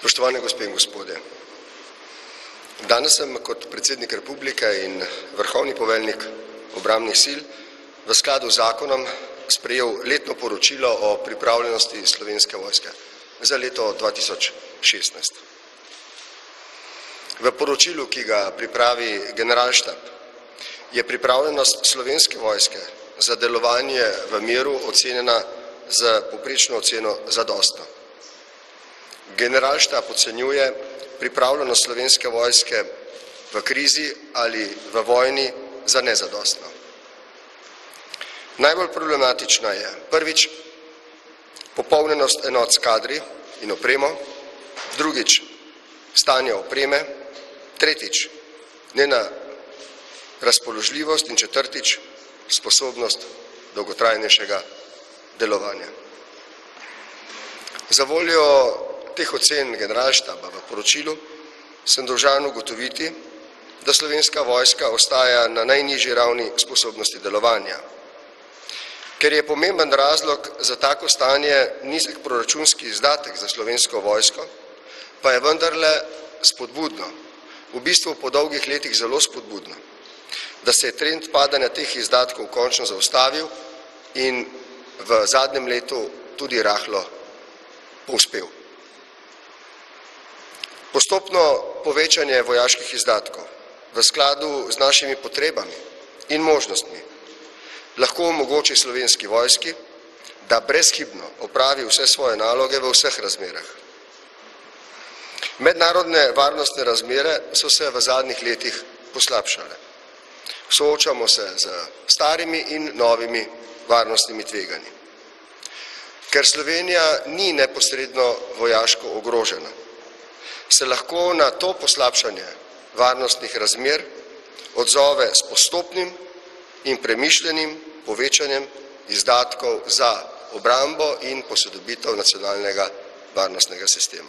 Spoštovane gospe in gospodje, danes sem kot predsednik republike in vrhovni poveljnik obrambnih sil v skladu z zakonom sprejel letno poročilo o pripravljenosti Slovenske vojske za leto 2016. V poročilu, ki ga pripravi generalštab, je pripravljenost Slovenske vojske za delovanje v miru ocenjena z povprečno oceno zadostno. Generalštab ocenjuje pripravljenost Slovenske vojske v krizi ali v vojni za nezadostno. Najbolj problematična je prvič popolnjenost enot s kadri in opremo, drugič stanje opreme, tretjič njena razpoložljivost in četrtič sposobnost dolgotrajnejšega delovanja. Za voljo teh ocen generalštaba v poročilu sem dolžan ugotoviti, da Slovenska vojska ostaja na najnižji ravni sposobnosti delovanja. Ker je pomemben razlog za tako stanje nizek proračunski izdatek za Slovensko vojsko, pa je vendarle spodbudno, v bistvu po dolgih letih zelo spodbudno, da se je trend padanja teh izdatkov končno zaustavil in v zadnjem letu tudi rahlo povzpel. Postopno povečanje vojaških izdatkov v skladu z našimi potrebami in možnostmi lahko omogoči Slovenski vojski, da brezhibno opravi vse svoje naloge v vseh razmerah. Mednarodne varnostne razmere so se v zadnjih letih poslabšale. Soočamo se z starimi in novimi varnostnimi tveganji. Ker Slovenija ni neposredno vojaško ogrožena, se lahko na to poslabšanje varnostnih razmer odzove s postopnim in premišljenim povečanjem izdatkov za obrambo in posodobitev nacionalnega varnostnega sistema.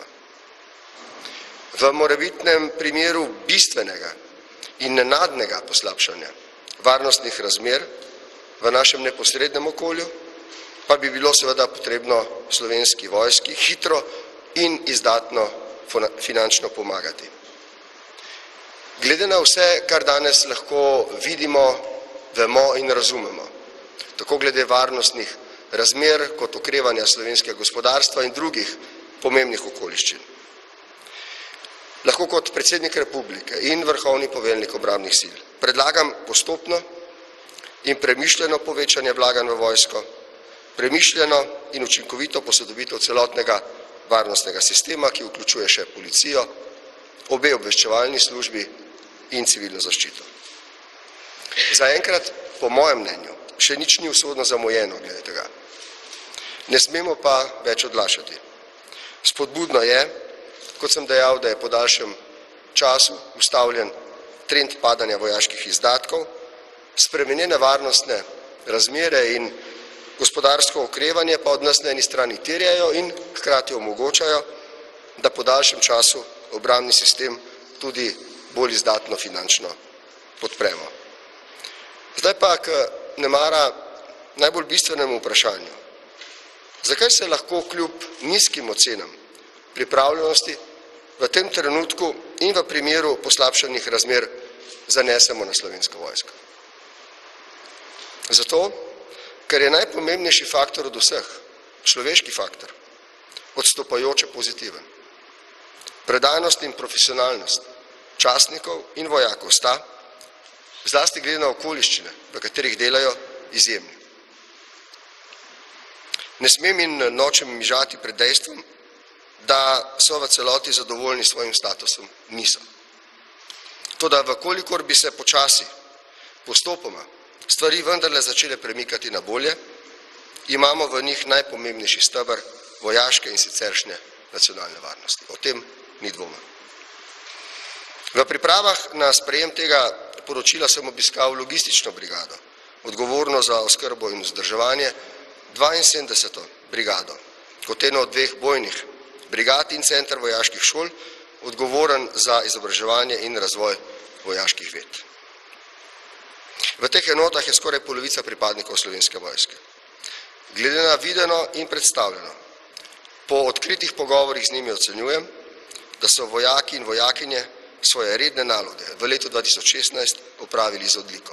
V morebitnem primeru bistvenega in nenadnega poslabšanja varnostnih razmer v našem neposrednem okolju pa bi bilo seveda potrebno Slovenski vojski hitro in izdatno finančno pomagati. Glede na vse, kar danes lahko vidimo, vemo in razumemo, tako glede varnostnih razmer kot okrevanja slovenskega gospodarstva in drugih pomembnih okoliščin. Lahko kot predsednik republike in vrhovni poveljnik obrambnih sil predlagam postopno in premišljeno povečanje vlaganj v vojsko, premišljeno in učinkovito posodobitev celotnega varnostnega sistema, ki vključuje še policijo, obe obveščevalni službi in civilno zaščito. Zaenkrat, po mojem mnenju, še nič ni usodno zamujeno glede tega. Ne smemo pa več odlašati. Spodbudno je, kot sem dejal, da je po daljšem času ustavljen trend padanja vojaških izdatkov, spremenjene varnostne razmere in gospodarsko okrevanje pa od nas na eni strani terjajo in hkrati omogočajo, da po daljšem času obrambni sistem tudi bolj izdatno finančno podpremo. Zdaj pa k nemara najbolj bistvenemu vprašanju. Zakaj se lahko kljub nizkim ocenam pripravljenosti v tem trenutku in v primeru poslabšanih razmer zanesemo na Slovensko vojsko? Zato, ker je najpomembnejši faktor od vseh, človeški faktor, odstopajoče pozitiven. Predanost in profesionalnost častnikov in vojakov sta, zlasti glede na okoliščine, v katerih delajo, izjemni. Ne smem in nočem mižati pred dejstvom, da so v celoti zadovoljni s svojim statusom, niso. Toda vkolikor bi se počasi, postopoma, stvari vendarle začele premikati na bolje, imamo v njih najpomembnejši steber vojaške in siceršnje nacionalne varnosti. O tem ni dvoma. V pripravah na sprejem tega poročila sem obiskal logistično brigado, odgovorno za oskrbo in vzdrževanje, 72. brigado, kot eno od dveh bojnih brigad in center vojaških šol, odgovoren za izobraževanje in razvoj vojaških ved. V teh enotah je skoraj polovica pripadnikov Slovenske vojske. Glede na videno in predstavljeno, po odkritih pogovorih z njimi ocenjujem, da so vojaki in vojakinje svoje redne naloge v letu 2016 opravili z odliko.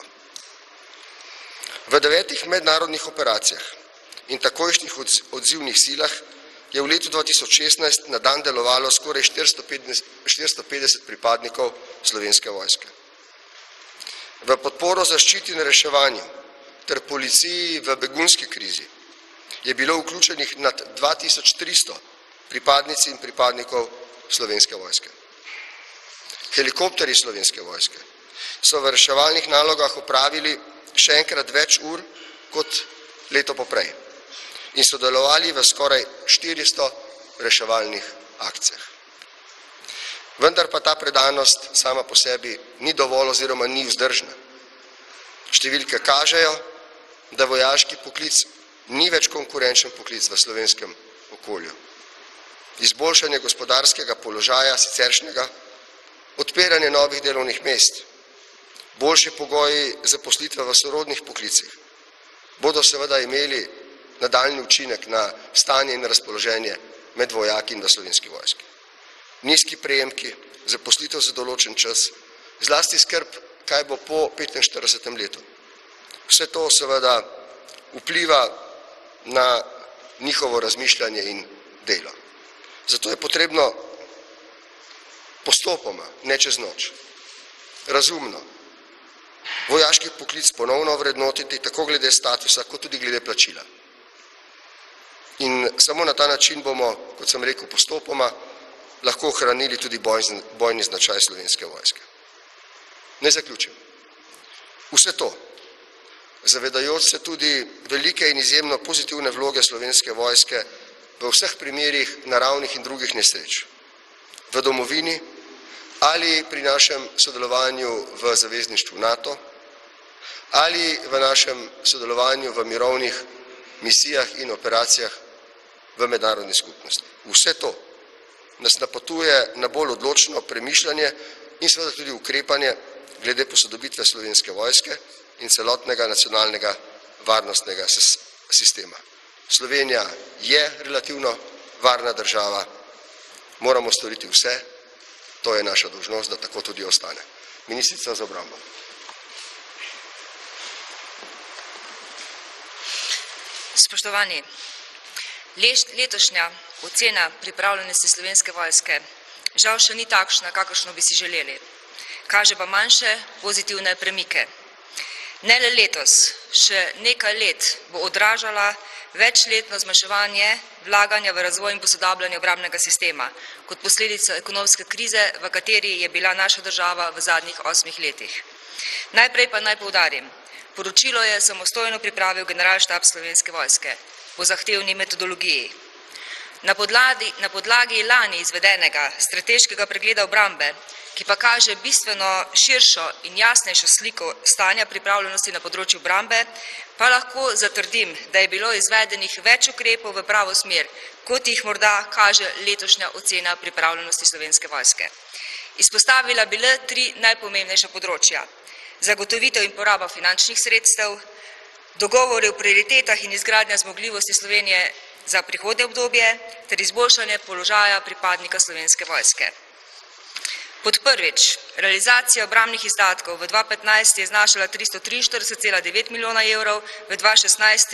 V 9 mednarodnih operacijah in takojšnjih odzivnih silah je v letu 2016 na dan delovalo skoraj 450 pripadnikov Slovenske vojske. V podporo zaščiti in reševanju ter policiji v begunski krizi je bilo vključenih nad 2300 pripadnic in pripadnikov Slovenske vojske. Helikopterji Slovenske vojske so v reševalnih nalogah opravili še enkrat več ur kot leto poprej in sodelovali v skoraj 400 reševalnih akcijah. Vendar pa ta predanost sama po sebi ni dovolj oziroma ni vzdržna. Številke kažejo, da vojaški poklic ni več konkurenčen poklic v slovenskem okolju. Izboljšanje gospodarskega položaja siceršnjega, odpiranje novih delovnih mest, boljši pogoji zaposlitve v sorodnih poklicih bodo seveda imeli nadaljnji učinek na stanje in razpoloženje med vojaki in v Slovenski vojski. Nizki prejemki, zaposlitev za določen čas, zlasti skrb, kaj bo po 45. letu. Vse to seveda vpliva na njihovo razmišljanje in delo. Zato je potrebno postopoma, ne čez noč, razumno, vojaški poklic ponovno vrednotiti, tako glede statusa, kot tudi glede plačila. In samo na ta način bomo, kot sem rekel, postopoma lahko ohranili tudi bojni značaj Slovenske vojske. Ne zaključim. Vse to, zavedajoč se tudi velike in izjemno pozitivne vloge Slovenske vojske v vseh primerih naravnih in drugih nesreč, v domovini ali pri našem sodelovanju v zavezništvu NATO ali v našem sodelovanju v mirovnih misijah in operacijah v mednarodni skupnosti. Vse to nas napotuje na bolj odločno premišljanje in seveda tudi ukrepanje glede posodobitve Slovenske vojske in celotnega nacionalnega varnostnega sistema. Slovenija je relativno varna država, moramo storiti vse, to je naša dolžnost, da tako tudi ostane. Ministrica za obrambo. Spoštovani, letošnja ocena pripravljenosti Slovenske vojske žal še ni takšna, kakršno bi si želeli. Kaže pa manjše pozitivne premike. Ne le letos, še nekaj let bo odražala večletno zmanjševanje vlaganja v razvoj in posodabljanje obrambnega sistema kot posledica ekonomske krize, v kateri je bila naša država v zadnjih 8 letih. Najprej pa naj poudarim, poročilo je samostojno pripravil Generalštab Slovenske vojske po zahtevni metodologiji. Na podlagi lani izvedenega strateškega pregleda obrambe, ki pa kaže bistveno širšo in jasnejšo sliko stanja pripravljenosti na področju obrambe, pa lahko zatrdim, da je bilo izvedenih več ukrepov v pravo smer, kot jih morda kaže letošnja ocena pripravljenosti Slovenske vojske. Izpostavila bi le 3 najpomembnejša področja: zagotovitev in poraba finančnih sredstev, dogovori o prioritetah in izgradnja zmogljivosti Slovenije za prihodnje obdobje ter izboljšanje položaja pripadnika Slovenske vojske. Pod prvič, realizacija obrambnih izdatkov v 2015 je znašala 343,9 milijona evrov, v 2016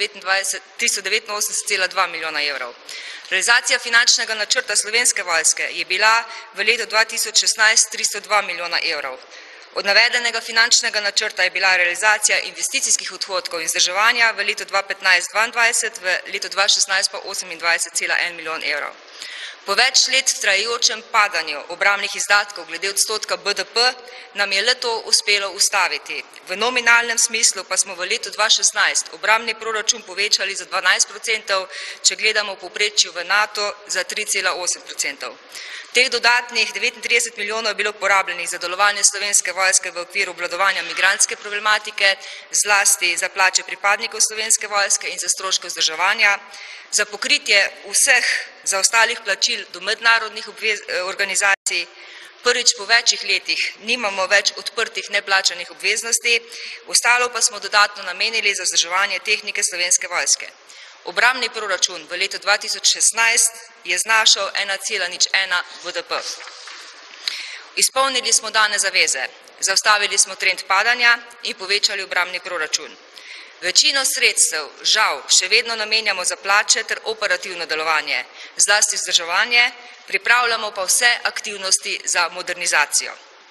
389,2 milijona evrov. Realizacija finančnega načrta Slovenske vojske je bila v letu 2016 302 milijona evrov. Od navedenega finančnega načrta je bila realizacija investicijskih odhodkov in vzdrževanja v letu 2015-2022, v letu 2016 pa 28,1 milijon evrov. Po več let trajajočem padanju obrambnih izdatkov glede odstotka BDP nam je le to uspelo ustaviti. V nominalnem smislu pa smo v letu 2016 obrambni proračun povečali za 12%, če gledamo v povprečju v NATO za 3,8%. Teh dodatnih 39 milijonov je bilo porabljenih za delovanje Slovenske vojske v okviru obvladovanja migrantske problematike, zlasti za plače pripadnikov Slovenske vojske in za stroške vzdrževanja, za pokritje vseh zaostalih plačil do mednarodnih organizacij. Prvič po večjih letih nimamo več odprtih neplačanih obveznosti, ostalo pa smo dodatno namenili za vzdrževanje tehnike Slovenske vojske. Obrambni proračun v letu 2016 je znašal 1,01 BDP. Izpolnili smo dane zaveze, zaustavili smo trend padanja in povečali obrambni proračun. Večino sredstev, žal, še vedno namenjamo za plače ter operativno delovanje, zlasti vzdrževanje, pripravljamo pa vse aktivnosti za modernizacijo.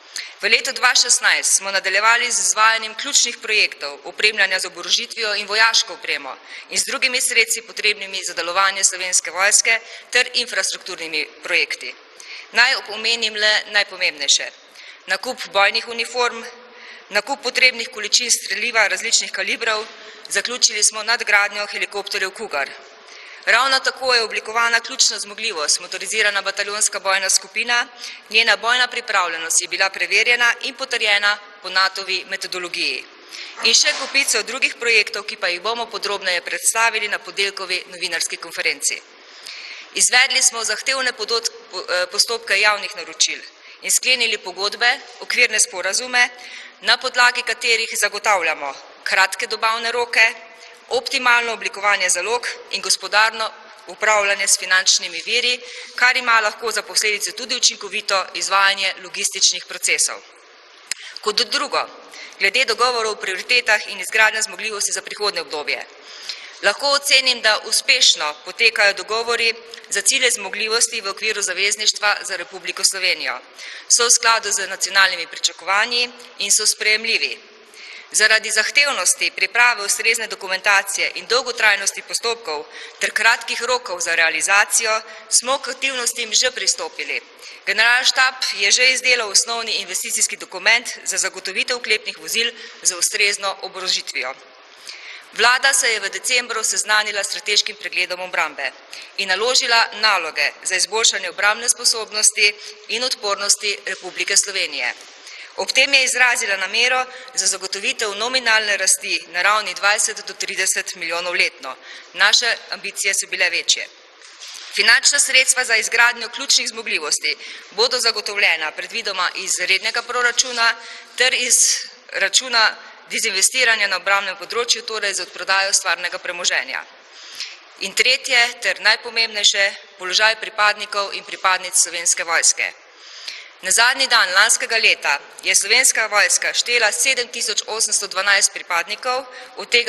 V letu 2016 smo nadaljevali z izvajanjem ključnih projektov opremljanja z oborožitvijo in vojaško opremo in z drugimi sredstvi potrebnimi za delovanje Slovenske vojske ter infrastrukturnimi projekti. Naj omenim le najpomembnejše. Nakup bojnih uniform, nakup potrebnih količin streliva različnih kalibrov, zaključili smo nadgradnjo helikopterjev Cougar. Ravno tako je oblikovana ključna zmogljivost, motorizirana bataljonska bojna skupina, njena bojna pripravljenost je bila preverjena in potrjena po NATO-vi metodologiji. In še kupico drugih projektov, ki pa jih bomo podrobneje predstavili na podelkovi novinarski konferenci. Izvedli smo zahtevne postopke javnih naročil in sklenili pogodbe, okvirne sporazume, na podlagi katerih zagotavljamo kratke dobavne roke, optimalno oblikovanje zalog in gospodarno upravljanje s finančnimi viri, kar ima lahko za posledice tudi učinkovito izvajanje logističnih procesov. Kot drugo, glede dogovorov o prioritetah in izgradnje zmogljivosti za prihodnje obdobje. Lahko ocenim, da uspešno potekajo dogovori za cilje zmogljivosti v okviru zavezništva za Republiko Slovenijo. So v skladu z nacionalnimi pričakovanji in so sprejemljivi. Zaradi zahtevnosti priprave ustrezne dokumentacije in dolgotrajnosti postopkov ter kratkih rokov za realizacijo smo k aktivnostim že pristopili. Generalštab je že izdelal osnovni investicijski dokument za zagotovitev oklepnih vozil z ustrezno oborožitvijo. Vlada se je v decembru seznanila s strateškim pregledom obrambe in naložila naloge za izboljšanje obrambne sposobnosti in odpornosti Republike Slovenije. Ob tem je izrazila namero za zagotovitev nominalne rasti na ravni 20 do 30 milijonov letno. Naše ambicije so bile večje. Finančna sredstva za izgradnjo ključnih zmogljivosti bodo zagotovljena predvidoma iz rednega proračuna ter iz računa dezinvestiranja na obrambnem področju, torej z odprodajo stvarnega premoženja. In tretje ter najpomembnejše, položaj pripadnikov in pripadnic Slovenske vojske. Na zadnji dan lanskega leta je Slovenska vojska štela 7812 pripadnikov, od tega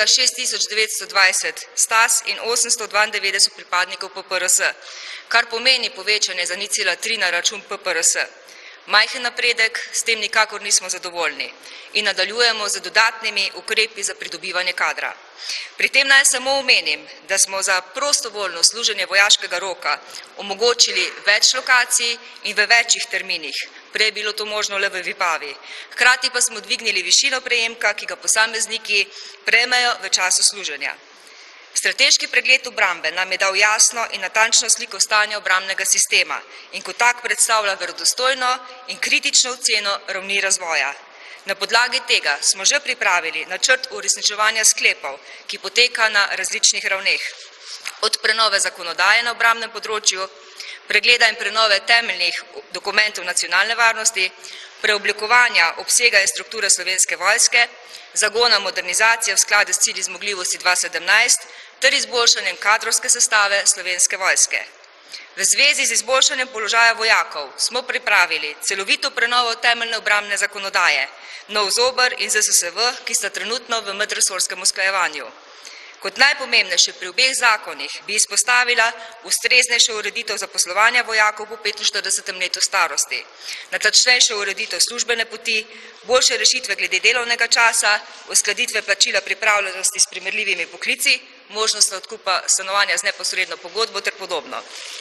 6920 STAS in 892 pripadnikov PPRS, kar pomeni povečanje za 0,3 na račun PPRS. Majhen napredek, s tem nikakor nismo zadovoljni in nadaljujemo z dodatnimi ukrepi za pridobivanje kadra. Pri tem naj samo omenim, da smo za prostovoljno služenje vojaškega roka omogočili več lokacij in v večjih terminih, prej je bilo to možno le v Vipavi. Hkrati pa smo dvignili višino prejemka, ki ga posamezniki prejmejo v času služenja. Strateški pregled obrambe nam je dal jasno in natančno sliko stanja obrambnega sistema in kot tak predstavlja verodostojno in kritično oceno ravni razvoja. Na podlagi tega smo že pripravili načrt uresničevanja sklepov, ki poteka na različnih ravneh. Od prenove zakonodaje na obrambnem področju, pregleda in prenove temeljnih dokumentov nacionalne varnosti, preoblikovanja obsega in strukture Slovenske vojske, zagona modernizacije v skladu s cilji zmogljivosti 2017 ter izboljšanjem kadrovske sestave Slovenske vojske. V zvezi z izboljšanjem položaja vojakov smo pripravili celovito prenovo temeljne obrambne zakonodaje, nov ZOBR in ZSSV, ki sta trenutno v medresorskem usklajevanju. Kot najpomembnejše pri obeh zakonih bi izpostavila ustreznejšo ureditev zaposlovanja vojakov po 45. letu starosti, natančnejšo ureditev službene poti, boljše rešitve glede delovnega časa, uskladitve plačila pripravljenosti s primerljivimi poklici, možnost odkupa stanovanja z neposredno pogodbo ter podobno.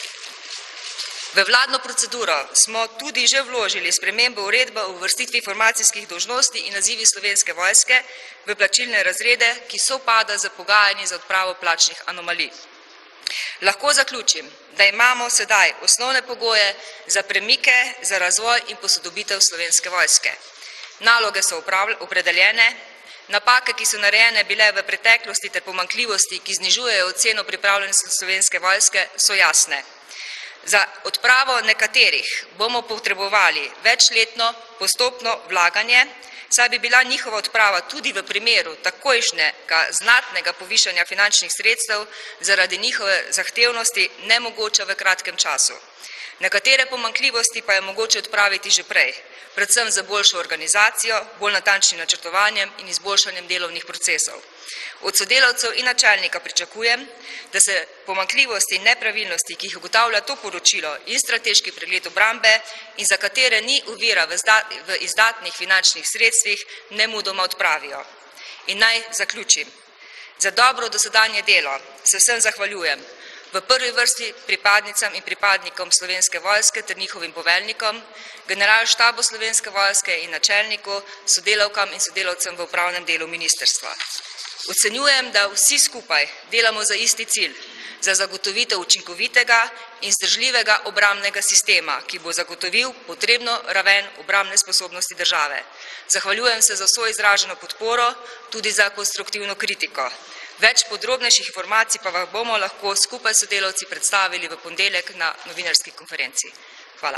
V vladno proceduro smo tudi že vložili spremembo uredbe o uvrstitvi formacijskih dolžnosti in nazivi Slovenske vojske v plačilne razrede, ki sovpada z pogajanji za odpravo plačnih anomalij. Lahko zaključim, da imamo sedaj osnovne pogoje za premike, za razvoj in posodobitev Slovenske vojske. Naloge so opredeljene, napake, ki so narejene bile v preteklosti ter pomanjkljivosti, ki znižujejo oceno pripravljenosti Slovenske vojske, so jasne. Za odpravo nekaterih bomo potrebovali večletno postopno vlaganje, saj bi bila njihova odprava tudi v primeru takojšnjega znatnega povišanja finančnih sredstev zaradi njihove zahtevnosti nemogoča v kratkem času. Nekatere pomanjkljivosti pa je mogoče odpraviti že prej, predvsem za boljšo organizacijo, bolj natančnim načrtovanjem in izboljšanjem delovnih procesov. Od sodelavcev in načelnika pričakujem, da se pomanjkljivosti in nepravilnosti, ki jih ugotavlja to poročilo in strateški pregled obrambe in za katere ni ovira v izdatnih finančnih sredstvih, nemudoma odpravijo. In naj zaključim. Za dobro dosedanje delo se vsem zahvaljujem, v prvi vrsti pripadnicam in pripadnikom Slovenske vojske ter njihovim poveljnikom, generalštabu Slovenske vojske in načelniku, sodelavkam in sodelavcem v upravnem delu ministrstva. Ocenjujem, da vsi skupaj delamo za isti cilj, za zagotovitev učinkovitega in vzdržljivega obrambnega sistema, ki bo zagotovil potrebno raven obrambne sposobnosti države. Zahvaljujem se za vso izraženo podporo, tudi za konstruktivno kritiko. Več podrobnejših informacij pa vam bomo lahko skupaj s sodelavci predstavili v ponedeljek na novinarski konferenci. Hvala.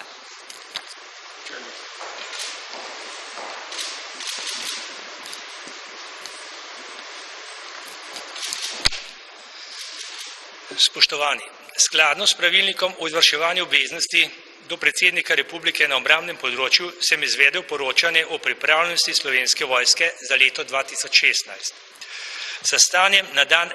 Spoštovani, skladno s pravilnikom o izvrševanju obveznosti do predsednika Republike na obrambnem področju sem izvedel poročanje o pripravljenosti Slovenske vojske za leto 2016. S stanjem na dan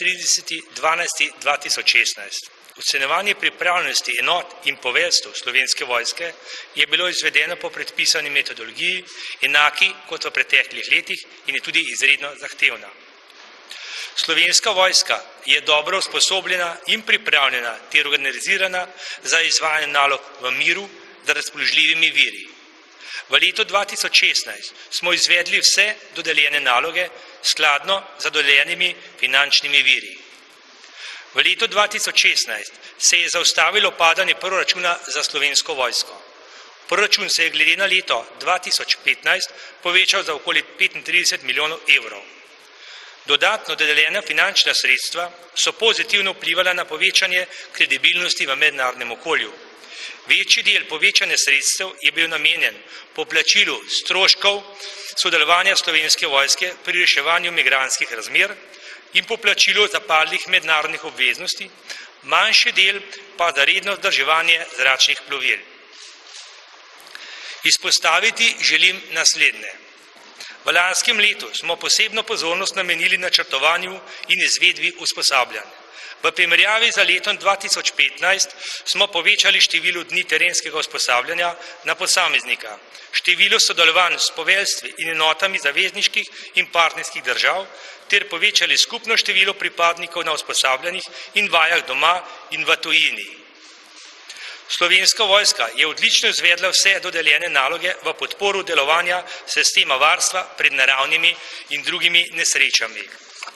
31.12.2016. Ocenjevanje pripravljenosti enot in poveljstev Slovenske vojske je bilo izvedeno po predpisani metodologiji, enaki kot v preteklih letih in je tudi izredno zahtevna. Slovenska vojska je dobro usposobljena in pripravljena ter organizirana za izvajanje nalog v miru z razpoložljivimi viri. V letu 2016 smo izvedli vse dodeljene naloge skladno z dodeljenimi finančnimi viri. V letu 2016 se je zaustavilo padanje proračuna za Slovensko vojsko. Proračun se je glede na leto 2015 povečal za okoli 35 milijonov evrov. Dodatno dodeljena finančna sredstva so pozitivno vplivala na povečanje kredibilnosti v mednarodnem okolju. Večji del povečanja sredstev je bil namenjen poplačilu stroškov sodelovanja Slovenske vojske pri reševanju migrantskih razmer in poplačilu zapadlih mednarodnih obveznosti, manjši del pa za redno vzdrževanje zračnih plovil. Izpostaviti želim naslednje. V lanskem letu smo posebno pozornost namenili načrtovanju in izvedbi usposabljanj. V primerjavi za letom 2015 smo povečali število dni terenskega usposabljanja na posameznika, število sodelovanj s poveljstvi in enotami zavezniških in partnerskih držav ter povečali skupno število pripadnikov na usposabljanjih in vajah doma in v tujini. Slovenska vojska je odlično izvedla vse dodeljene naloge v podporu delovanja sistema varstva pred naravnimi in drugimi nesrečami.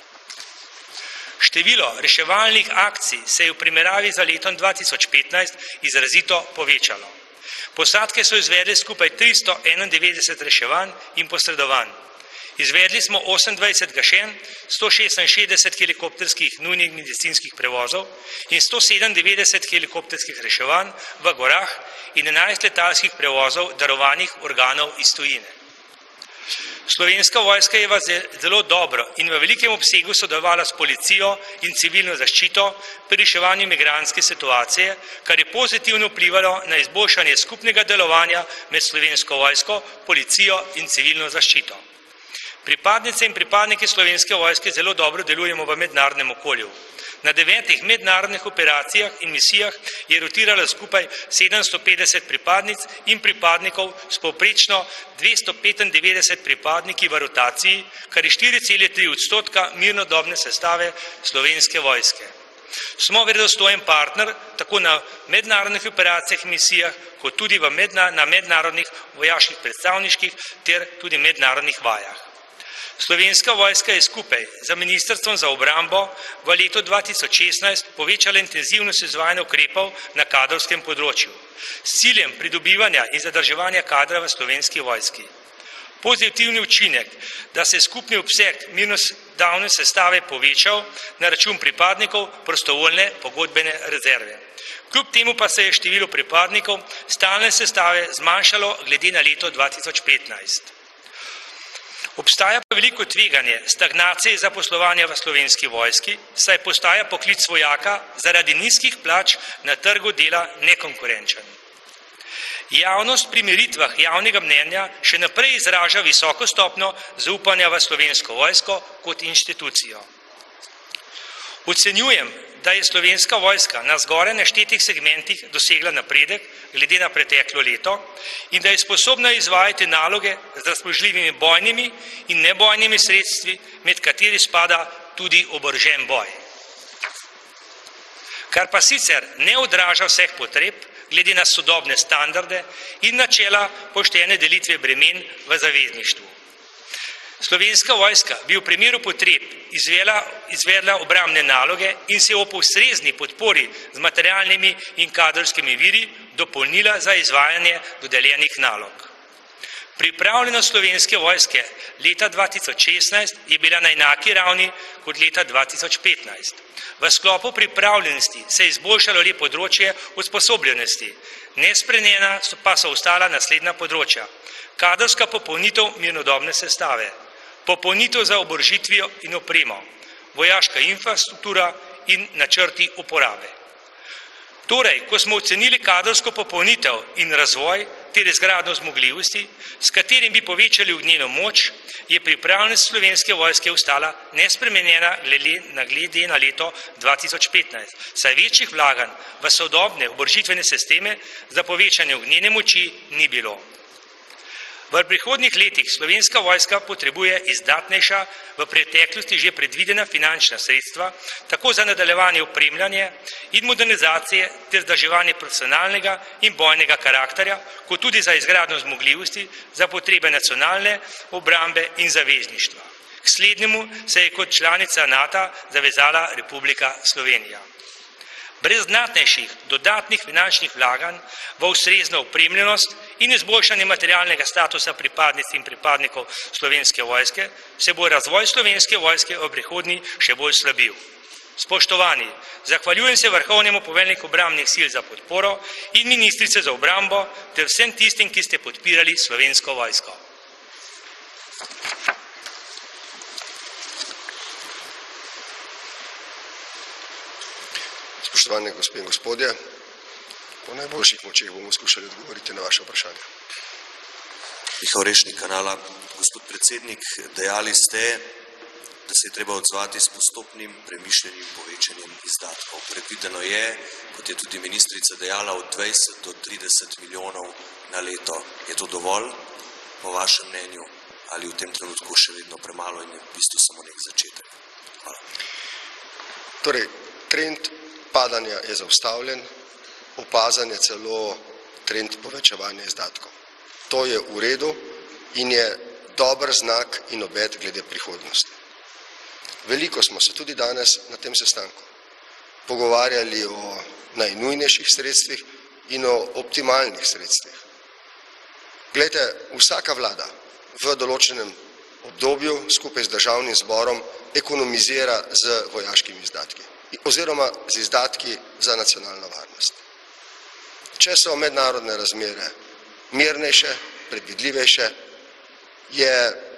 Število reševalnih akcij se je v primerjavi za letom 2015 izrazito povečalo. Posadke so izvedle skupaj 391 reševanj in posredovanj. Izvedli smo 28 gašenj, 166 helikopterskih nujnih medicinskih prevozov in 197 helikopterskih reševanj v gorah in 11 letalskih prevozov darovanih organov iz tujine. Slovenska vojska je zelo dobro in v velikem obsegu sodelovala s policijo in civilno zaščito pri reševanju migrantske situacije, kar je pozitivno vplivalo na izboljšanje skupnega delovanja med Slovensko vojsko, policijo in civilno zaščito. Pripadnice in pripadniki Slovenske vojske zelo dobro delujemo v mednarodnem okolju. Na 9 mednarodnih operacijah in misijah je rotiralo skupaj 750 pripadnic in pripadnikov s povprečno 295 pripadniki v rotaciji, kar je 4,3% mirnodobne sestave Slovenske vojske. Smo verodostojen partner tako na mednarodnih operacijah in misijah, kot tudi na mednarodnih vojaških predstavniških ter tudi mednarodnih vajah. Slovenska vojska je skupaj z Ministrstvom za obrambo v letu 2016 povečala intenzivnost izvajanja ukrepov na kadrovskem področju s ciljem pridobivanja in zadrževanja kadra v Slovenski vojski. Pozitivni učinek, da se je skupni obseg mirnodobne sestave povečal na račun pripadnikov prostovoljne pogodbene rezerve. Kljub temu pa se je število pripadnikov stalne sestave zmanjšalo glede na leto 2015. Obstaja pa veliko tveganje stagnacije zaposlovanja v Slovenski vojski, saj postaja poklic vojaka zaradi nizkih plač na trgu dela nekonkurenčen. Javnost pri meritvah javnega mnenja še naprej izraža visoko stopnjo zaupanja v Slovensko vojsko kot inštitucijo. Ocenjujem, da je Slovenska vojska na zgoraj naštetih segmentih dosegla napredek glede na preteklo leto in da je sposobna izvajati naloge z razpoložljivimi bojnimi in nebojnimi sredstvi, med kateri spada tudi oborožen boj. Kar pa sicer ne odraža vseh potreb glede na sodobne standarde in načela poštene delitve bremen v zavezništvu. Slovenska vojska bi v primeru potreb izvedla obrambne naloge in se ob ustrezni podpori z materialnimi in kadrovskimi viri dopolnila za izvajanje dodeljenih nalog. Pripravljenost Slovenske vojske leta 2016 je bila na enaki ravni kot leta 2015. V sklopu pripravljenosti se je izboljšalo le področje usposobljenosti, nespremenjena pa so ostala naslednja področja: kadrovska popolnitev mirnodobne sestave, popolnitev za oborožitvijo in opremo, vojaška infrastruktura in načrti uporabe. Torej, ko smo ocenili kadrovsko popolnitev in razvoj ter izgradnjo zmogljivosti, s katerim bi povečali ognjeno moč, je pripravljenost Slovenske vojske ostala nespremenjena glede na leto 2015, saj večjih vlaganj v sodobne oborožitvene sisteme za povečanje ognjene moči ni bilo. V prihodnjih letih Slovenska vojska potrebuje izdatnejša, v preteklosti že predvidena finančna sredstva, tako za nadaljevanje opremljanja in modernizacije ter vzdrževanje profesionalnega in bojnega karakterja, kot tudi za izgradnjo zmogljivosti za potrebe nacionalne obrambe in zavezništva. K slednjemu se je kot članica NATO zavezala Republika Slovenija. Brez znatnejših dodatnih finančnih vlaganj v ustrezno opremljenost in izboljšanje materialnega statusa pripadnic in pripadnikov Slovenske vojske se bo razvoj Slovenske vojske v prihodnji še bolj slabil. Spoštovani, zahvaljujem se vrhovnemu poveljniku obrambnih sil za podporo in ministrice za obrambo ter vsem tistim, ki ste podpirali Slovensko vojsko. Spoštovane gospe in gospodje, po najboljših močeh bomo skušali odgovoriti na vaše vprašanje. Mihael Rešnik, Kanala. Gospod predsednik, dejali ste, da se je treba odzvati s postopnim, premišljenim povečanjem izdatkov. Predvideno je, kot je tudi ministrica dejala, od 20 do 30 milijonov na leto. Je to dovolj, po vašem mnenju, ali v tem trenutku še vedno premalo in je v bistvu samo nek začetek? Hvala. Torej, trend padanja je zaustavljen, opazan je celo trend povečevanja izdatkov. To je v redu in je dober znak in obet glede prihodnosti. Veliko smo se tudi danes na tem sestanku pogovarjali o najnujnejših sredstvih in o optimalnih sredstvih. Glejte, vsaka vlada v določenem obdobju skupaj z državnim zborom ekonomizira z vojaškimi izdatki oziroma z izdatki za nacionalno varnost. Če so mednarodne razmere mirnejše, predvidljivejše, je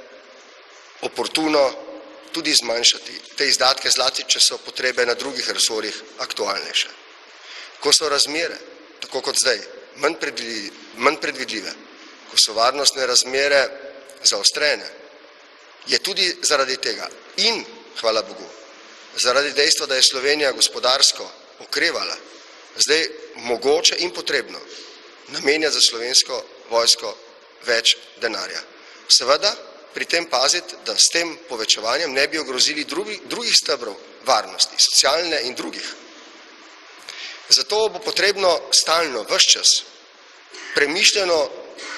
oportuno tudi zmanjšati te izdatke, zlasti če so potrebe na drugih resorjih aktualnejše. Ko so razmere, tako kot zdaj, manj predvidljive, ko so varnostne razmere zaostrene, je tudi zaradi tega in, hvala Bogu, zaradi dejstva, da je Slovenija gospodarsko okrevala, zdaj mogoče in potrebno namenjati za Slovensko vojsko več denarja. Seveda, pri tem paziti, da s tem povečevanjem ne bi ogrozili drugih stebrov varnosti, socialne in drugih. Zato bo potrebno stalno, ves čas, premišljeno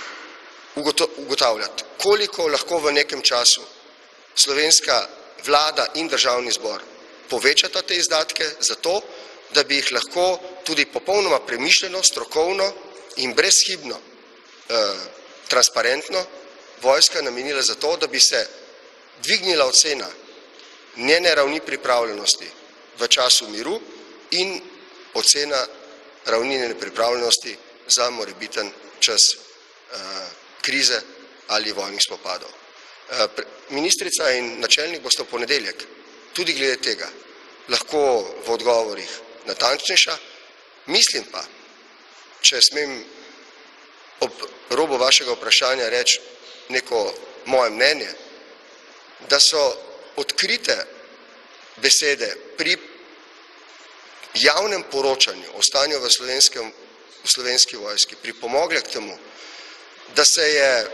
ugotavljati, koliko lahko v nekem času slovenska vlada in državni zbor povečata te izdatke, zato, da bi jih lahko tudi popolnoma premišljeno, strokovno in brezhibno, transparentno vojska namenila za to, da bi se dvignila ocena njene ravni pripravljenosti v času miru in ocena ravni njene pripravljenosti za morebiten čas krize ali vojnih spopadov. Ministrica in načelnik bosta v ponedeljek tudi glede tega lahko v odgovorih natančnejša. Mislim pa, če smem ob robu vašega vprašanja reči neko moje mnenje, da so odkrite besede pri javnem poročanju o stanju v Slovenski vojski pripomogle k temu, da se je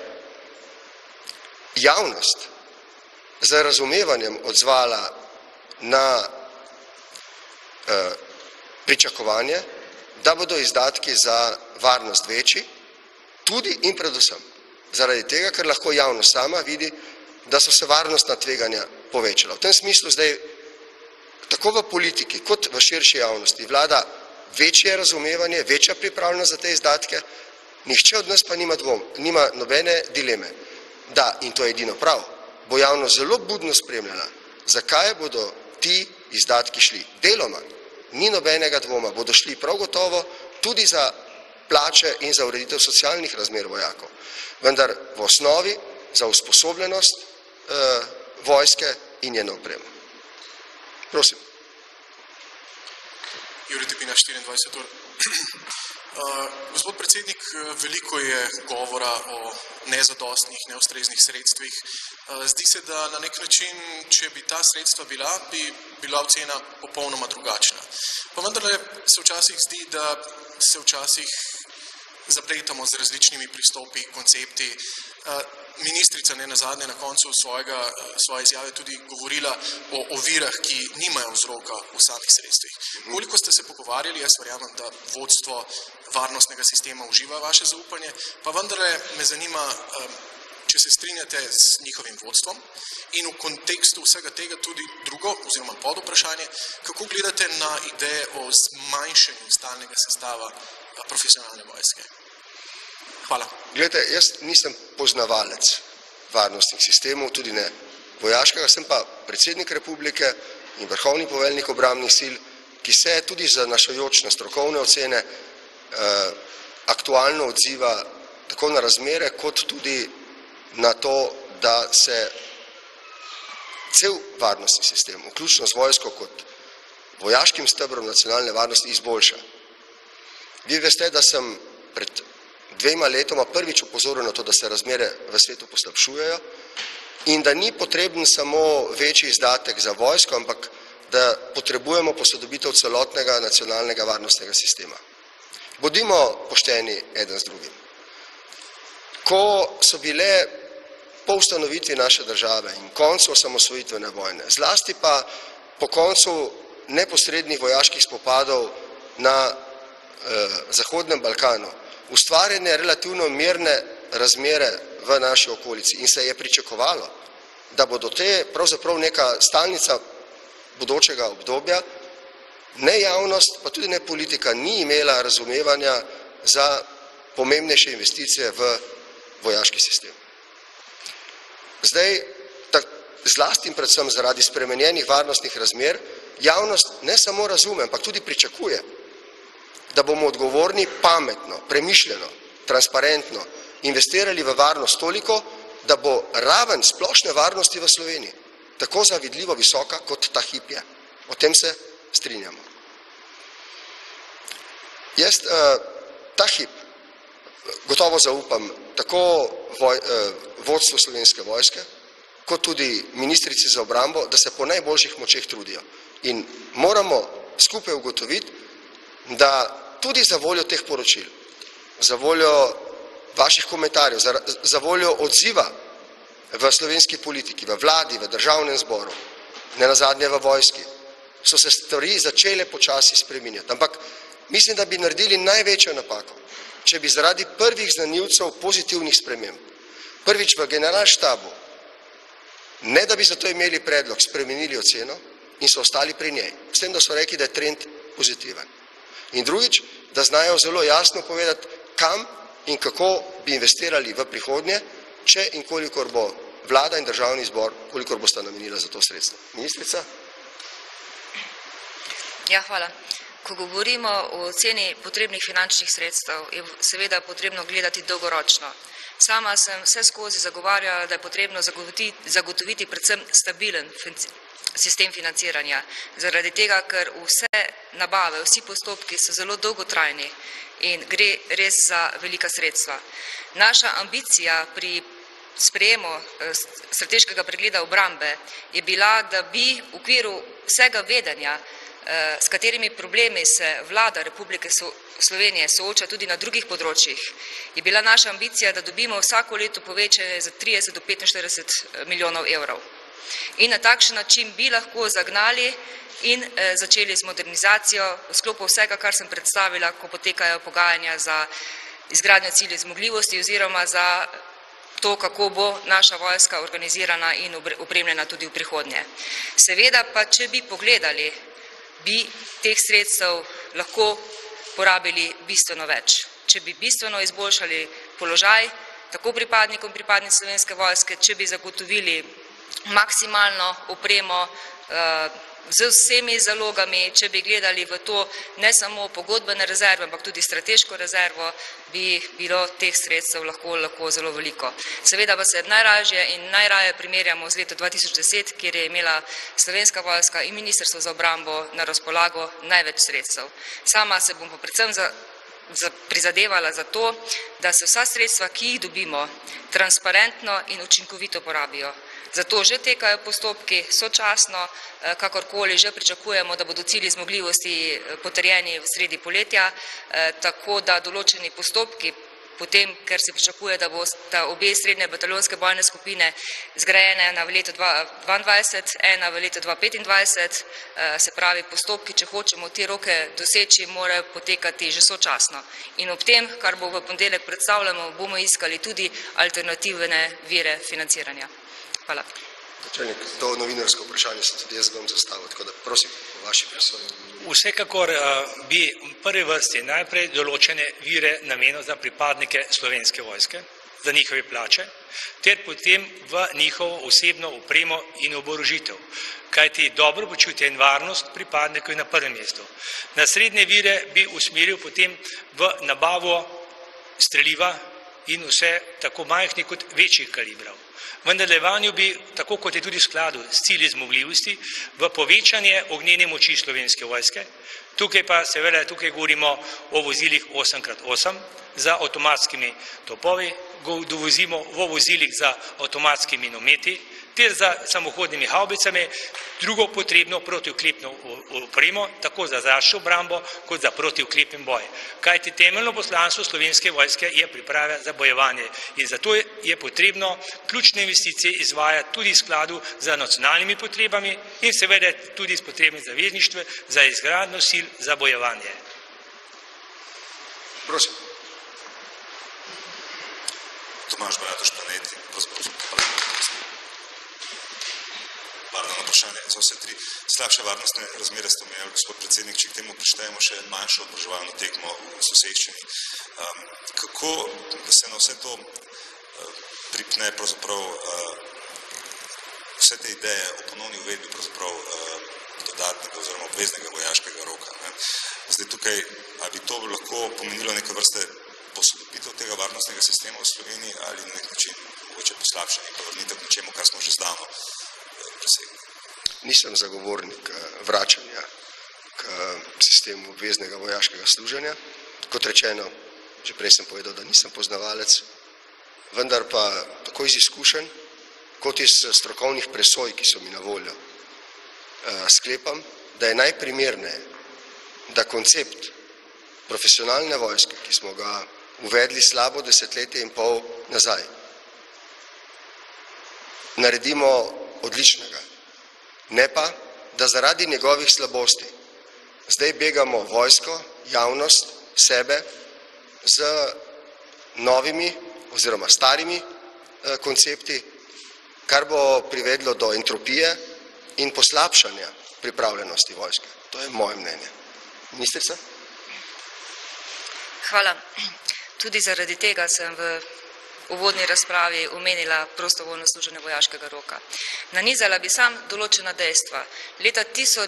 javnost z razumevanjem odzvala na pričakovanje, da bodo izdatki za varnost večji, tudi in predvsem zaradi tega, ker lahko javnost sama vidi, da so se varnostna tveganja povečala. V tem smislu zdaj tako v politiki kot v širši javnosti vlada večje razumevanje, večja pripravljenost za te izdatke, nihče od nas pa nima nobene dileme, da, in to je edino prav, bo javnost zelo budno spremljala, zakaj bodo ti izdatki šli. Deloma, ni nobenega dvoma, bodo šli prav gotovo tudi za plače in za ureditev socialnih razmer vojakov, vendar v osnovi za usposobljenost vojske in njeno opremo. Prosim. Jurij Tepina, 24 ur. Gospod predsednik, veliko je govora o nezadostnih, neustreznih sredstvih. Zdi se, da na nek način, če bi ta sredstva bila, bi bila ocena popolnoma drugačna. Pa vendarle se včasih zdi, da se včasih zapletamo z različnimi pristopi, koncepti. Ministrica nenazadnje na koncu svoje izjave tudi govorila o ovirah, ki nimajo vzroka v samih sredstvih. Koliko ste se pogovarjali, jaz verjamem, da vodstvo varnostnega sistema uživa vaše zaupanje, pa vendarle me zanima, če se strinjate z njihovim vodstvom in v kontekstu vsega tega tudi drugo, oziroma podvprašanje, kako gledate na ideje o zmanjšanju stalnega sestava profesionalne vojske? Hvala. Glejte, jaz nisem poznavalec varnostnih sistemov, tudi ne vojaškega, sem pa predsednik republike in vrhovni poveljnik obrambnih sil, ki se tudi zanašajoč na strokovne ocene aktualno odziva tako na razmere, kot tudi na to, da se cel varnostni sistem, vključno z vojsko kot vojaškim stebrom nacionalne varnosti, izboljša. Vi veste, da sem pred 2 letoma prvič opozoril na to, da se razmere v svetu poslabšujejo in da ni potreben samo večji izdatek za vojsko, ampak da potrebujemo posodobitev celotnega nacionalnega varnostnega sistema. Bodimo pošteni eden z drugim. Ko so bile po ustanovitvi naše države in koncu osamosvojitvene vojne, zlasti pa po koncu neposrednih vojaških spopadov na Zahodnem Balkanu, ustvarjene relativno mirne razmere v naši okolici in se je pričakovalo, da bodo te pravzaprav neka stalnica bodočega obdobja, ne javnost, pa tudi ne politika, ni imela razumevanja za pomembnejše investicije v vojaški sistem. Zdaj, zlasti in predvsem zaradi spremenjenih varnostnih razmer, javnost ne samo razume, ampak tudi pričakuje, da bomo odgovorni pametno, premišljeno, transparentno investirali v varnost toliko, da bo raven splošne varnosti v Sloveniji tako zavidljivo visoka, kot ta hip je. O tem se strinjamo. Jaz ta hip gotovo zaupam tako vodstvu Slovenske vojske, kot tudi ministrici za obrambo, da se po najboljših močeh trudijo. In moramo skupaj ugotoviti, da tudi za voljo teh poročil, za voljo vaših komentarjev, za voljo odziva v slovenski politiki, v vladi, v državnem zboru, nenazadnje v vojski, so se stvari začele počasi spreminjati. Ampak mislim, da bi naredili največjo napako, če bi zaradi prvih znanilcev pozitivnih sprememb, prvič v generalštabu, ne da bi zato imeli predlog, spremenili oceno in so ostali pri njej, s tem, da so rekli, da je trend pozitiven. In drugič, da znajo zelo jasno povedati, kam in kako bi investirali v prihodnje, če in kolikor bo vlada in državni zbor, kolikor bosta namenila za to sredstvo. Ministrica? Ja, hvala. Ko govorimo o ceni potrebnih finančnih sredstev, je seveda potrebno gledati dolgoročno. Sama sem vse skozi zagovarjala, da je potrebno zagotoviti predvsem stabilen sistem financiranja. Zaradi tega, ker vse nabave, vsi postopki so zelo dolgotrajni in gre res za velika sredstva. Naša ambicija pri sprejemu strateškega pregleda obrambe je bila, da bi v okviru vsega vedenja, s katerimi problemi se vlada Republike Slovenije sooča tudi na drugih področjih, je bila naša ambicija, da dobimo vsako leto povečanje za 30 do 45 milijonov evrov. In na takšen način bi lahko zagnali in začeli z modernizacijo v sklopu vsega, kar sem predstavila, ko potekajo pogajanja za izgradnjo ciljev zmogljivosti oziroma za to, kako bo naša vojska organizirana in opremljena tudi v prihodnje. Seveda pa, če bi pogledali, bi teh sredstev lahko porabili bistveno več. Če bi bistveno izboljšali položaj tako pripadnikom in pripadnic Slovenske vojske, če bi zagotovili maksimalno opremo z vsemi zalogami, če bi gledali v to ne samo pogodbene rezerve, ampak tudi strateško rezervo, bi bilo teh sredstev lahko zelo veliko. Seveda pa se najlažje in najraje primerjamo z leto 2010, kjer je imela Slovenska vojska in Ministrstvo za obrambo na razpolago največ sredstev. Sama se bom pa predvsem prizadevala za to, da se vsa sredstva, ki jih dobimo, transparentno in učinkovito porabijo. Zato že tekajo postopki sočasno, kakorkoli že pričakujemo, da bodo cilji zmogljivosti potrjeni v sredi poletja, tako da določeni postopki, potem, ker se pričakuje, da bosta obe srednje bataljonske bojne skupine zgrajene v letu 2022, ena v letu 2025, se pravi postopki, če hočemo te roke doseči, morajo potekati že sočasno. In ob tem, kar bo v ponedeljek predstavljamo, bomo iskali tudi alternativne vire financiranja. Hvala. Načelnik, to novinarsko vprašanje se tudi jaz bom zastavil, tako da prosim po vaši presoji. Vsekakor bi v prvi vrsti najprej določene vire namenil za pripadnike Slovenske vojske, za njihove plače, ter potem v njihovo osebno opremo in oborožitev. Kajti dobro počutje in varnost pripadnikov je na prvem mestu. Naslednje vire bi usmeril potem v nabavo streliva in vse tako majhnih kot večjih kalibrov. V nadaljevanju bi, tako kot je tudi v skladu s cilji zmogljivosti, v povečanje ognjene moči Slovenske vojske. Tukaj pa seveda govorimo o vozilih 8x8 za avtomatskimi topovi, dovozimo v vozilih za avtomatskimi minometi, ter za samohodnimi havbicami, drugo potrebno protioklepno opremo, tako za zračno obrambo, kot za protioklepni boj. Kajti temeljno poslanstvo Slovenske vojske je priprava za bojevanje in zato je potrebno ključne investicije izvajati tudi v skladu z nacionalnimi potrebami in seveda tudi s potrebami zavezništva za izgradnjo sil za bojevanje. Prosim. Tomaž Bratoš, Planeti, vprašanje za vse tri. Slabše varnostne razmere ste omenjali, gospod predsednik, če k temu prištejemo še manjšo oboroževalno tekmo v soseščini. Kako se na vse to pripne pravzaprav vse te ideje o ponovni uvedbi pravzaprav dodatnega oziroma obveznega vojaškega roka? Zdaj tukaj, a bi to lahko pomenilo neke vrste posodobitev tega varnostnega sistema v Sloveniji ali na nek način mogoče poslabšanje pa vrnitev k nečemu, kar smo že zdavno presegli? Nisem zagovornik vračanja k sistemu obveznega vojaškega služenja. Kot rečeno, že prej sem povedal, da nisem poznavalec, vendar pa tako iz izkušenj, kot iz strokovnih presoj, ki so mi na voljo, sklepam, da je najprimerneje, da koncept profesionalne vojske, ki smo ga uvedli slabo desetletje in pol nazaj, naredimo odličnega. Ne pa, da zaradi njegovih slabosti zdaj begamo vojsko, javnost, sebe z novimi oziroma starimi koncepti, kar bo privedlo do entropije in poslabšanja pripravljenosti vojske. To je moje mnenje. Ministrica? Hvala. Tudi zaradi tega sem v uvodni razpravi omenila prostovoljno služenje vojaškega roka. Nanizala bi sam določena dejstva. Leta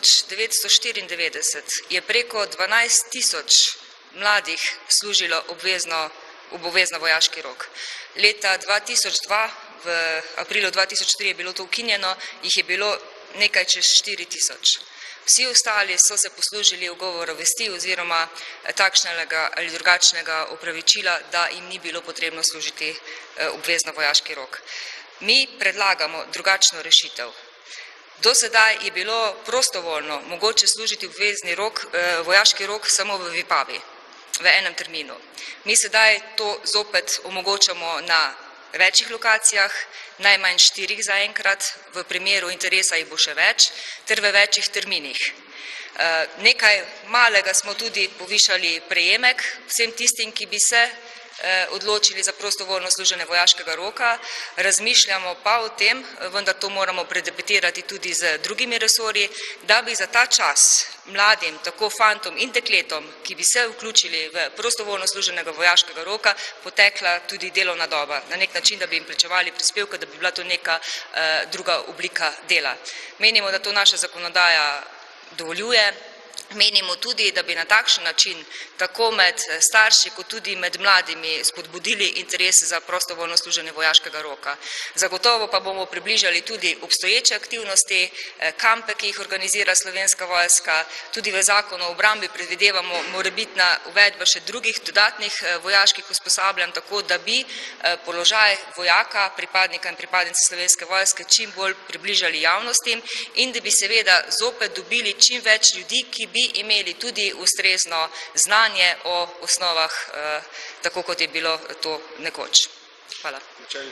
1994 je preko 12.000 mladih služilo obvezno vojaški rok. Leta 2002, v aprilu 2003 je bilo to ukinjeno, jih je bilo nekaj čez 4.000. Vsi ostali so se poslužili ugovora vesti oziroma takšnega ali drugačnega opravičila, da jim ni bilo potrebno služiti obvezno vojaški rok. Mi predlagamo drugačno rešitev. Do sedaj je bilo prostovoljno mogoče služiti obvezni vojaški rok samo v Vipavi, v enem terminu. Mi sedaj to zopet omogočamo na večjih lokacijah, najmanj 4 zaenkrat, v primeru interesa jih bo še več, ter v večjih terminih. Nekaj malega smo tudi povišali prejemek vsem tistim, ki bi se odločili za prostovoljno služenje vojaškega roka. Razmišljamo pa o tem, vendar to moramo predebatirati tudi z drugimi resorji, da bi za ta čas mladim, tako fantom in dekletom, ki bi se vključili v prostovoljno služenega vojaškega roka, potekla tudi delovna doba. Na nek način, da bi jim plačevali prispevke, da bi bila to neka druga oblika dela. Menimo, da to naša zakonodaja dovoljuje. Menimo tudi, da bi na takšen način tako med starši kot tudi med mladimi spodbudili interes za prostovoljno služenje vojaškega roka. Zagotovo pa bomo približali tudi obstoječe aktivnosti, kampe, ki jih organizira Slovenska vojska, tudi v zakonu o obrambi predvidevamo morebitna uvedba še drugih dodatnih vojaških usposabljanj, tako da bi položaj vojaka, pripadnika in pripadnice Slovenske vojske čim bolj približali javnostim in da bi seveda zopet dobili čim več ljudi, ki bi imeli tudi ustrezno znanje o osnovah, tako kot je bilo to nekoč. Hvala.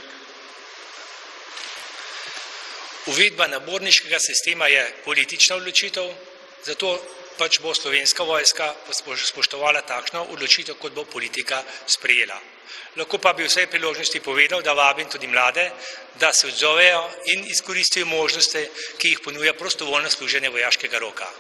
Uvedba naborniškega sistema je politična odločitev, zato pač bo Slovenska vojska spoštovala takšno odločitev, kot bo politika sprejela. Lahko pa bi vsej priložnosti povedal, da vabim tudi mlade, da se odzovejo in izkoristijo možnosti, ki jih ponuja prostovoljno služenje vojaškega roka.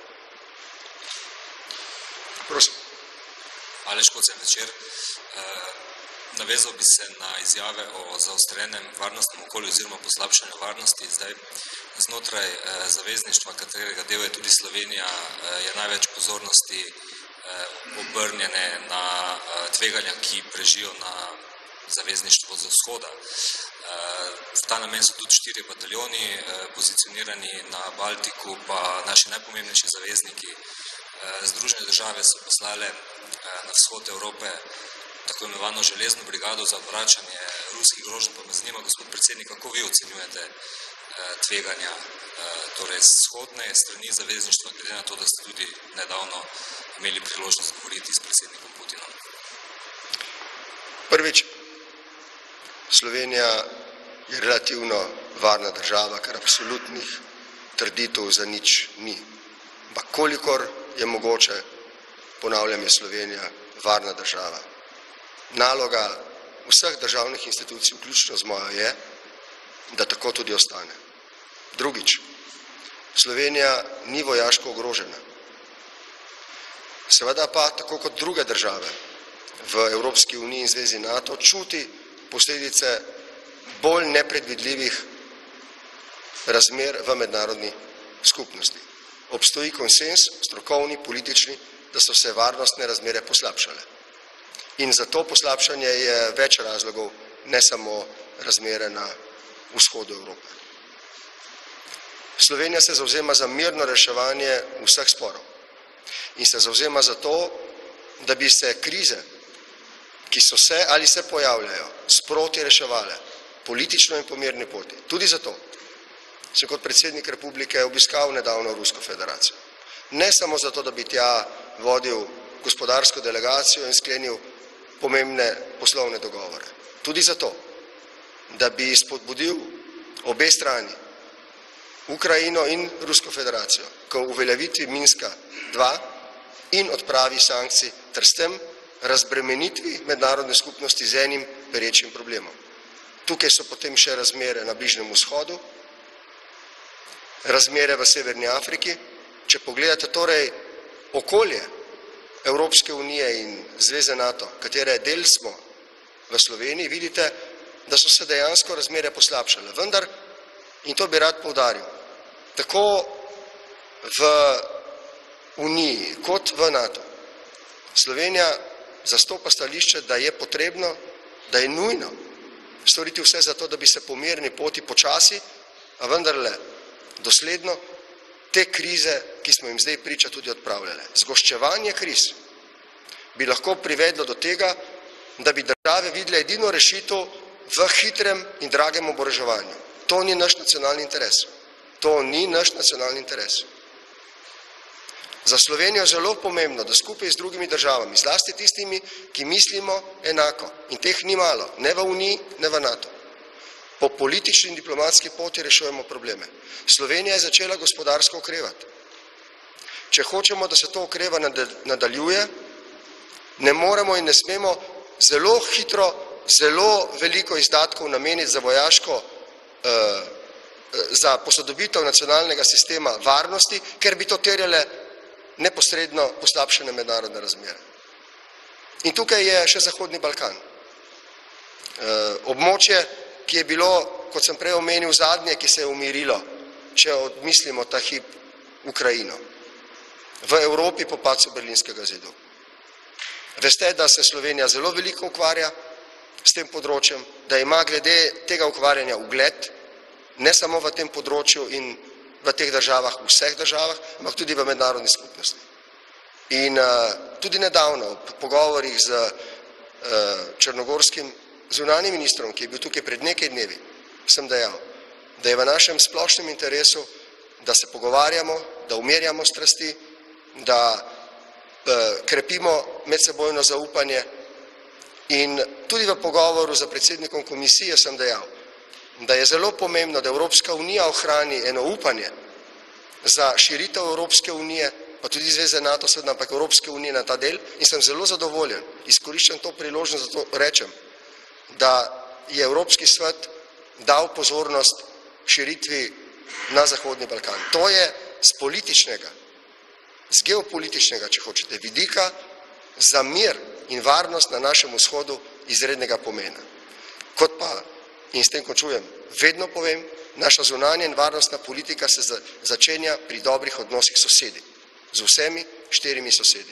Prosim. Aleš Kocen, večer. Navezal bi se na izjave o zaostrenem varnostnem okolju oziroma poslabšanju varnosti. Zdaj, znotraj zavezništva, katerega del je tudi Slovenija, je največ pozornosti obrnjene na tveganja, ki prežijo na zavezništvo z vzhoda. V ta namen so tudi 4 bataljoni pozicionirani na Baltiku, pa naši najpomembnejši zavezniki Združene države so poslale na vzhod Evrope tako imenovano železno brigado za odvračanje ruskih groženj. Pa me zanima, gospod predsednik, kako vi ocenjujete tveganja torej vzhodne strani zavezništva, glede na to, da ste tudi nedavno imeli priložnost govoriti s predsednikom Putinom? Prvič, Slovenija je relativno varna država, ker absolutnih trditev za nič ni. Ampak kolikor je mogoče, ponavljam, je Slovenija varna država. Naloga vseh državnih institucij, vključno z mojo, je, da tako tudi ostane. Drugič, Slovenija ni vojaško ogrožena. Seveda pa, tako kot druge države v Evropski uniji in zvezi NATO, čuti posledice bolj nepredvidljivih razmer v mednarodni skupnosti. Obstoji konsens, strokovni, politični, da so se varnostne razmere poslabšale. In za to poslabšanje je več razlogov, ne samo razmere na vzhodu Evrope. Slovenija se zavzema za mirno reševanje vseh sporov in se zavzema za to, da bi se krize, ki so se ali se pojavljajo, sproti reševale, politično in po mirni poti. Tudi zato sem kot predsednik republike obiskal nedavno Rusko federacijo. Ne samo zato, da bi tja vodil gospodarsko delegacijo in sklenil pomembne poslovne dogovore. Tudi zato, da bi spodbudil obe strani, Ukrajino in Rusko federacijo, k uveljavitvi Minska 2 in odpravi sankcij ter s tem razbremenitvi mednarodne skupnosti z enim perečim problemom. Tukaj so potem še razmere na Bližnjem vzhodu, razmere v Severni Afriki. Če pogledate torej okolje Evropske unije in Zveze NATO, katere del smo v Sloveniji, vidite da so se dejansko razmere poslabšale. Vendar, in to bi rad poudaril, tako v Uniji kot v NATO, Slovenija zastopa stališče, da je potrebno, da je nujno storiti vse za to, da bi se po mirni poti počasi, a vendarle dosledno te krize, ki smo jim zdaj priča, tudi odpravljale. Zgoščevanje kriz bi lahko privedlo do tega, da bi države videle edino rešitev v hitrem in dragem oboroževanju. To ni naš nacionalni interes. To ni naš nacionalni interes. Za Slovenijo je zelo pomembno, da skupaj z drugimi državami, zlasti tistimi, ki mislimo enako, in teh ni malo, ne v Uniji, ne v NATO, po politični in diplomatski poti rešujemo probleme. Slovenija je začela gospodarsko okrevati. Če hočemo, da se to okreva nadaljuje, ne moremo in ne smemo zelo hitro, zelo veliko izdatkov nameniti za vojaško, za posodobitev nacionalnega sistema varnosti, ker bi to terjale neposredno poslabšane mednarodne razmere. In tukaj je še Zahodni Balkan. Območje, ki je bilo, kot sem prej omenil, zadnje, ki se je umirilo, če odmislimo ta hip Ukrajino, v Evropi po padcu Berlinskega zidu. Veste, da se Slovenija zelo veliko ukvarja s tem področjem, da ima glede tega ukvarjanja ugled, ne samo v tem področju in v teh državah, v vseh državah, ampak tudi v mednarodni skupnosti. In tudi nedavno, v pogovorih z črnogorskim zunanjim ministrom, ki je bil tukaj pred nekaj dnevi, sem dejal, da je v našem splošnem interesu, da se pogovarjamo, da umirjamo strasti, da krepimo medsebojno zaupanje in tudi v pogovoru z predsednikom komisije sem dejal, da je zelo pomembno, da Evropska unija ohrani eno upanje za širitev Evropske unije, pa tudi zveze NATO, ampak Evropske unije na ta del in sem zelo zadovoljen, izkoriščam to priložnost, zato rečem, da je Evropski svet dal pozornost širitvi na Zahodni Balkan. To je z političnega, z geopolitičnega, če hočete, vidika za mir in varnost na našem vzhodu izrednega pomena. Kot pa, in s tem končujem, vedno povem, naša zunanja in varnostna politika se začenja pri dobrih odnosih s sosedi, z vsemi 4 sosedi.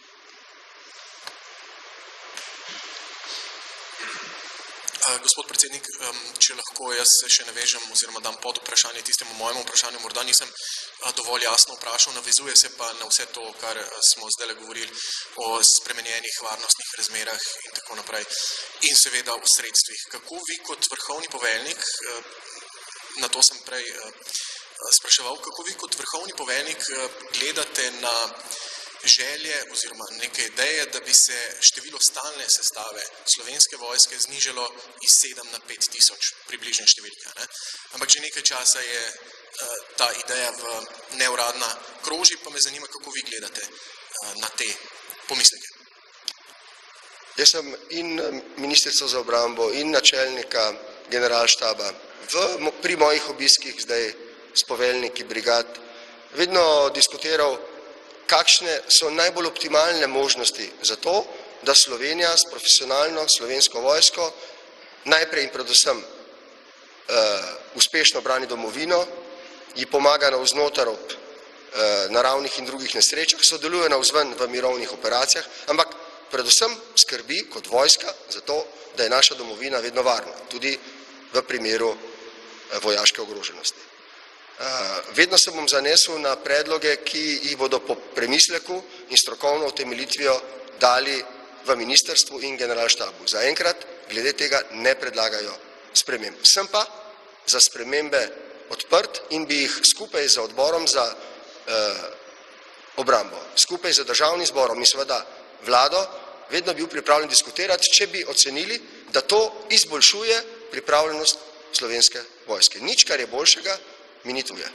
Gospod predsednik, če lahko jaz se še navežem oziroma dam pod vprašanje tistemu mojemu vprašanju, morda nisem dovolj jasno vprašal, navezuje se pa na vse to, kar smo zdaj govorili o spremenjenih varnostnih razmerah in tako naprej in seveda o sredstvih. Kako vi kot vrhovni poveljnik, na to sem prej spraševal, kako vi kot vrhovni poveljnik gledate na želje oziroma neke ideje, da bi se število stalne sestave Slovenske vojske znižalo iz 7 na 5 tisoč, približne številke. Ampak že nekaj časa je ta ideja neuradna kroži, pa me zanima, kako vi gledate na te pomisleke. Jaz sem in ministrico za obrambo in načelnika generalštaba pri mojih obiskih zdaj s poveljniki brigad vedno diskutiral, kakšne so najbolj optimalne možnosti za to, da Slovenija s profesionalno slovensko vojsko najprej in predvsem uspešno brani domovino, ji pomaga navznoter ob naravnih in drugih nesrečah, sodeluje navzven v mirovnih operacijah, ampak predvsem skrbi kot vojska za to, da je naša domovina vedno varna, tudi v primeru vojaške ogroženosti. Vedno se bom zanesel na predloge, ki jih bodo po premisleku in strokovno utemeljitvijo dali v ministrstvu in generalštabu. Zaenkrat glede tega ne predlagajo sprememb. Sem pa za spremembe odprt in bi jih skupaj z odborom za obrambo, skupaj z državnim zborom in seveda vlado vedno bil pripravljen diskutirati, če bi ocenili, da to izboljšuje pripravljenost Slovenske vojske. Nič, kar je boljšega, mi ni tuje.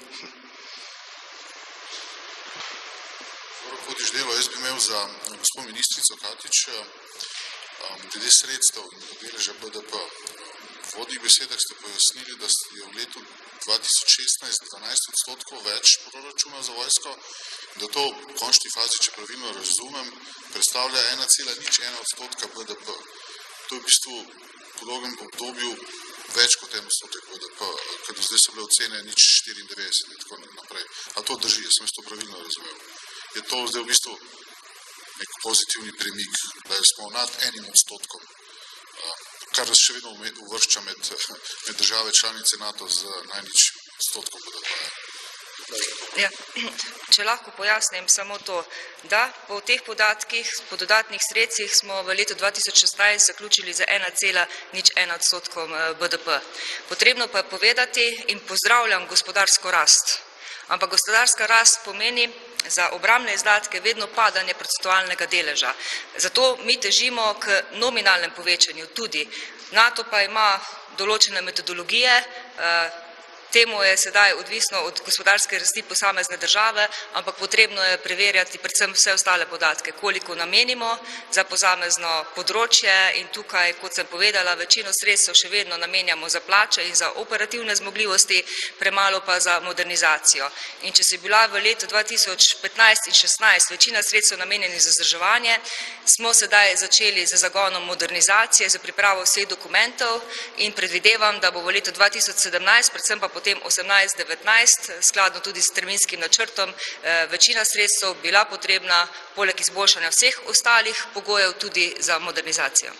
Vodiš delo, jaz bi imel za gospod ministrico Katič glede sredstev in deleža BDP. V vodnih besedah ste pojasnili, da je v letu 2016 12% več proračuna za vojsko, da to v končni fazi, če pravilno razumem, predstavlja 1,01% BDP. To je v bistvu po dolgem obdobju več kot 1% BDP, ker do zdaj so bile ocene 0,94 in tako naprej. A to drži, jaz sem to pravilno razumel. Je to zdaj v bistvu nek pozitivni premik, da smo nad 1%, kar nas še vedno uvršča med države članice NATO z najnič odstotkom BDP-ja. Ja, če lahko pojasnim samo to, da po teh podatkih, po dodatnih sredstvih smo v letu 2016 zaključili z 1,01% BDP. Potrebno pa je povedati in pozdravljam gospodarsko rast, ampak gospodarska rast pomeni za obrambne izdatke vedno padanje procentualnega deleža. Zato mi težimo k nominalnem povečanju tudi. NATO pa ima določene metodologije, temu je sedaj odvisno od gospodarske rasti posamezne države, ampak potrebno je preverjati predvsem vse ostale podatke, koliko namenimo za posamezno področje in tukaj, kot sem povedala, večino sredstev še vedno namenjamo za plače in za operativne zmogljivosti, premalo pa za modernizacijo. In če se bila v letu 2015 in 2016 večina sredstev namenjeni za vzdrževanje, smo sedaj začeli z zagonom modernizacije, za pripravo vseh dokumentov in predvidevam, da bo v letu 2017, predvsem pa potem 18-19, skladno tudi s terminskim načrtom, večina sredstev bila potrebna, poleg izboljšanja vseh ostalih pogojev, tudi za modernizacijo.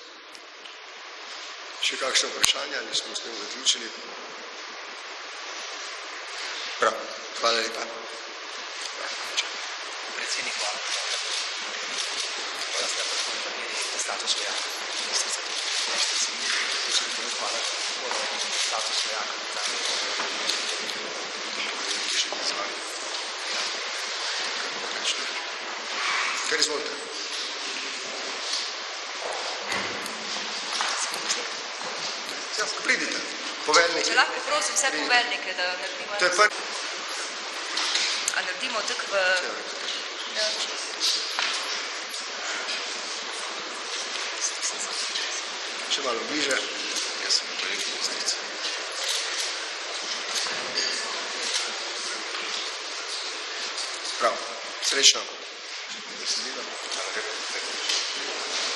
Še kakšne vprašanja, ali smo s tem zaključili? Prav, hvala lepa. Predsednik, hvala. Hvala ste predstavili status vojaka. Hvala. Status vojaka. Kar izvolite. Pridite, poveljniki. Če lahko prosim vse poveljnike, da naredimo... To je prvi. A naredimo tako v... Še malo bliže. Jaz sem projekt ministrice. Prav, srečno. Hvala lepa.